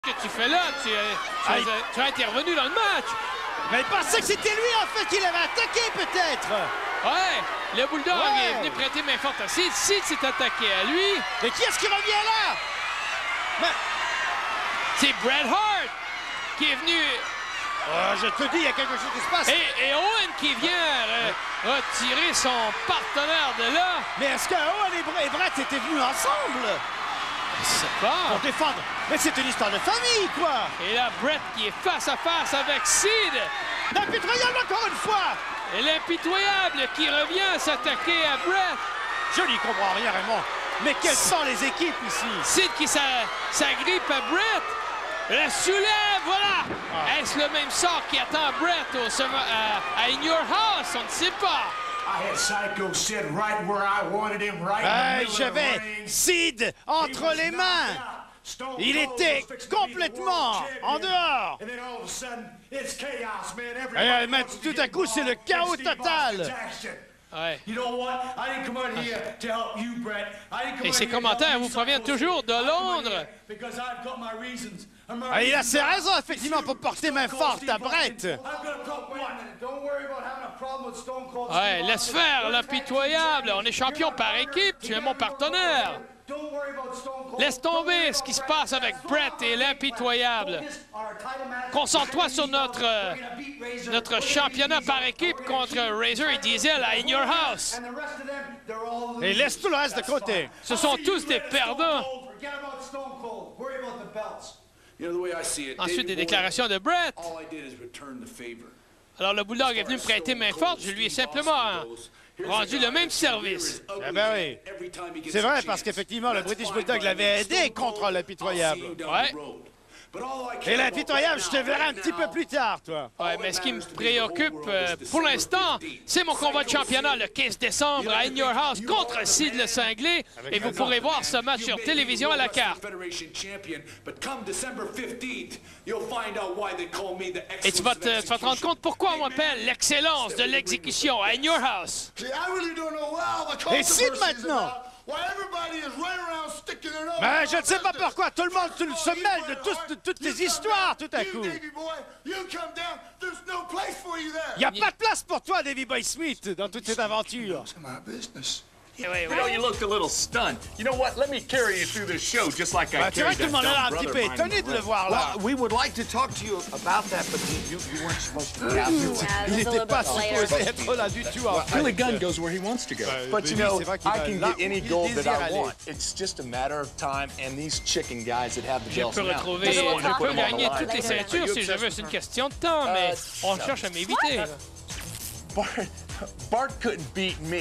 que tu fais là? Tu as intervenu dans le match. Mais il pensait que c'était lui, en fait, qui l'avait attaqué, peut-être. Ouais, le Bulldog est venu prêter main forte à Sid. Sid s'est attaqué à lui. Mais qui est-ce qui revient là? Mais... C'est Bret Hart qui est venu... Oh, je te dis, il y a quelque chose qui se passe. Et Owen qui vient retirer son partenaire de là. Mais est-ce que Owen et Bret étaient venus ensemble? Je sais pas. Pour défendre. Mais c'est une histoire de famille, quoi. Et là, Bret qui est face à face avec Sid. L'impitoyable encore une fois. Et l'impitoyable qui revient s'attaquer à Bret. Je n'y comprends rien, Raymond. Mais quelles sont les équipes ici? Sid qui s'agrippe à Bret. La soulève, voilà! Ah. Est-ce le même sort qui attend Bret à In Your House? On ne sait pas. J'avais Sid entre les mains. Il était complètement en dehors. Et mais tout à coup, c'est le chaos total. Ouais. Et ces commentaires vous proviennent toujours de Londres. Il a ses raisons, effectivement, pour porter main forte à Bret. Ouais, laisse faire, l'impitoyable. On est champion par équipe, tu es mon partenaire. Laisse tomber ce qui se passe avec Bret et l'impitoyable. Concentre-toi sur notre championnat par équipe contre Razor et Diesel à In Your House. Et laisse tout le reste de côté. Ce sont tous des perdants. Ensuite, des déclarations de Bret. Alors, le Bulldog est venu me prêter main forte. Je lui ai simplement rendu le même service. Eh ben oui. C'est vrai, parce qu'effectivement, le British Bulldog l'avait aidé contre l'impitoyable. Ouais. Et l'impitoyable, je te verrai un petit peu plus tard, toi. Ouais, mais ce qui me préoccupe pour l'instant, c'est mon combat de championnat le 15 décembre à In Your House contre Sid le Cinglé. Et vous pourrez voir ce match sur télévision à la carte. Et tu vas te rendre compte pourquoi on m'appelle l'excellence de l'exécution à In Your House. Et Sid maintenant! Mais je ne sais pas pourquoi tout le monde se mêle de toutes les histoires tout à coup. Il n'y a pas de place pour toi, Davey Boy Smith, dans toute cette aventure. I know you looked a little stunned. You know what? Let me carry you through this show just like I carried that dumb brother of mine. Étonné de le voir là. Well, we would like to talk to you about that, but you weren't supposed to be out here. Il n'était pas supposé être là du tout. Billy Gunn goes where he wants to go. But you know, I can get any gold that I want. It's just a matter of time, and these chicken guys that have the belts now. Je peux gagner toutes les ceintures si je veux. C'est une question de temps, mais on cherche à m'éviter. Bart couldn't beat me.